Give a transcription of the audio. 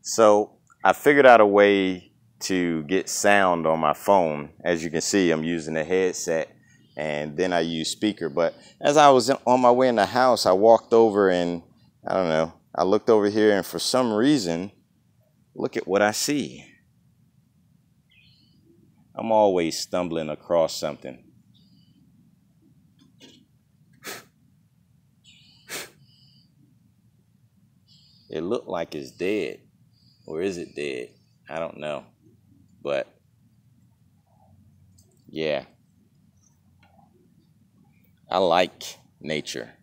So I figured out a way to get sound on my phone. As you can see, I'm using a headset and then I use speaker. But as I was on my way in the house, I walked over and I don't know, I looked over here and for some reason, look at what I see. I'm always stumbling across something. It looked like it's dead. Or is it dead? I don't know. But yeah, I like nature.